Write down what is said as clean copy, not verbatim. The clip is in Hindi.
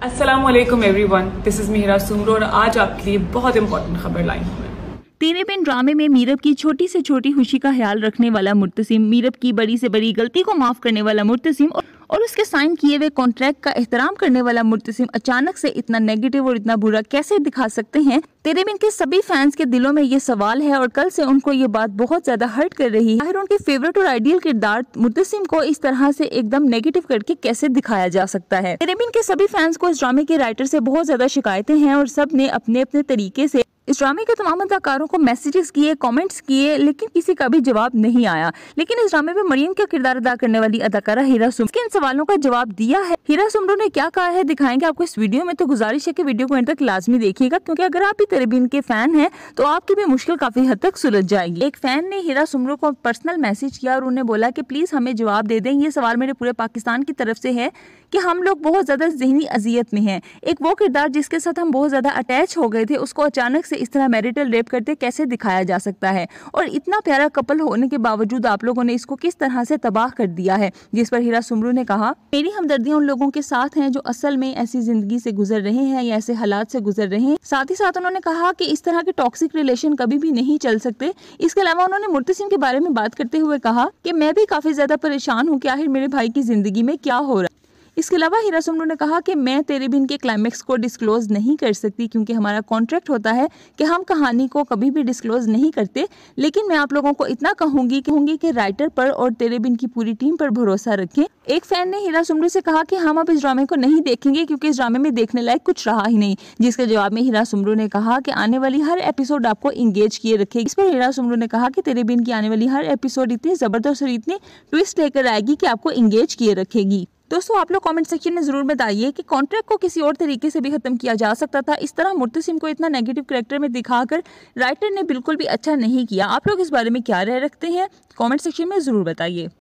अस्सलाम वालेकुम everyone, this is Mihira Soomro और आज आपके लिए बहुत इंपॉर्टेंट खबर लाई हूँ मैं। तेरे बिन ड्रामे में मीरब की छोटी से छोटी खुशी का ख्याल रखने वाला मुर्तसिम, मीरब की बड़ी से बड़ी गलती को माफ करने वाला मुर्तसिम और उसके साइन किए हुए कॉन्ट्रैक्ट का एहतराम करने वाला मुर्तसिम अचानक से इतना नेगेटिव और इतना बुरा कैसे दिखा सकते हैं। तेरे बिन के सभी फैंस के दिलों में ये सवाल है और कल से उनको ये बात बहुत ज्यादा हर्ट कर रही है। आखिर उनके फेवरेट और आइडियल किरदार मुर्तसिम को इस तरह से एकदम नेगेटिव करके कैसे दिखाया जा सकता है। तेरे बिन के सभी फैंस को इस ड्रामे के राइटर से बहुत ज्यादा शिकायतें हैं और सब ने अपने अपने तरीके से इस ड्रामे के तमाम अदाकारों को मैसेजेस किए, कमेंट्स किए, लेकिन किसी का भी जवाब नहीं आया। लेकिन इस ड्रामे में मरियम का किरदार अदा करने वाली अदाकारा हीरा सुमरो के इन सवालों का जवाब दिया है। हीरा सुमरो ने क्या कहा है दिखाएंगे आपको इस वीडियो में, तो गुजारिश है कि वीडियो को एंड तक लाजमी देखिएगा, क्योंकि अगर आप भी तेरे बिन के फैन हैं तो आपकी भी मुश्किल काफी हद तक सुलझ जाएगी। एक फैन ने हीरा सुमरो को पर्सनल मैसेज किया और उन्हें बोला कि प्लीज हमें जवाब दे दें। ये सवाल मेरे पूरे पाकिस्तान की तरफ से है कि हम लोग बहुत ज्यादा ज़हनी अजियत में हैं। एक वो किरदार जिसके साथ हम बहुत ज्यादा अटैच हो गए थे, उसको अचानक से इस तरह मैरिटल रेप करते कैसे दिखाया जा सकता है, और इतना प्यारा कपल होने के बावजूद आप लोगों ने इसको किस तरह से तबाह कर दिया है। जिस पर हीरा सुमरो ने कहा, मेरी हमदर्दियां उन लोगों के साथ हैं जो असल में ऐसी जिंदगी से गुजर रहे हैं या ऐसे हालात से गुजर रहे हैं। साथ ही साथ उन्होंने कहा कि इस तरह के टॉक्सिक रिलेशन कभी भी नहीं चल सकते। इसके अलावा उन्होंने मुर्तसिम के बारे में बात करते हुए कहा कि मैं भी काफी ज्यादा परेशान हूँ कि आखिर मेरे भाई की जिंदगी में क्या हो रहा है। इसके अलावा हीरा सुमरो ने कहा कि मैं तेरे बिन के क्लाइमेक्स को डिस्क्लोज नहीं कर सकती, क्योंकि हमारा कॉन्ट्रैक्ट होता है कि हम कहानी को कभी भी डिस्क्लोज नहीं करते। लेकिन मैं आप लोगों को इतना कहूंगी कि राइटर पर और तेरे बिन की पूरी टीम पर भरोसा रखें। एक फैन ने हीरा सुमरो से कहा कि हम अब इस ड्रामे को नहीं देखेंगे क्योंकि इस ड्रामे में देखने लायक कुछ रहा ही नहीं। जिसके जवाब में हीरा सुमरो ने कहा कि आने वाली हर एपिसोड आपको इंगेज किए रखेगी। इस पर हीरा सुमरो ने कहा कि तेरे बिन की आने वाली हर एपिसोड इतनी जबरदस्त और इतनी ट्विस्ट लेकर आएगी कि आपको इंगेज किए रखेगी। दोस्तों, आप लोग कमेंट सेक्शन में जरूर बताइए कि कॉन्ट्रैक्ट को किसी और तरीके से भी खत्म किया जा सकता था। इस तरह मुर्तसिम को इतना नेगेटिव कैरेक्टर में दिखाकर राइटर ने बिल्कुल भी अच्छा नहीं किया। आप लोग इस बारे में क्या राय रखते हैं, कमेंट सेक्शन में जरूर बताइए।